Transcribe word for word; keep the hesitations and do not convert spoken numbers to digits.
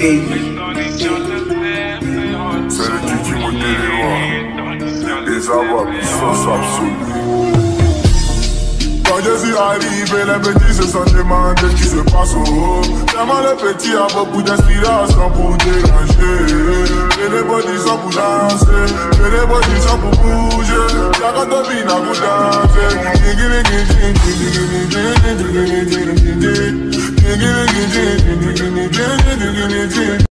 C'est le kiki modélément. Les avoirs puissance absolue. Quand je suis arrivé, les petits se sont demandés ce qui se passe au haut. Tellement les petits ont beaucoup d'inspiration pour déranger. Et les bodies sont pour danser, et les bodies sont pour bouger. Y'a quand on vient pour danser.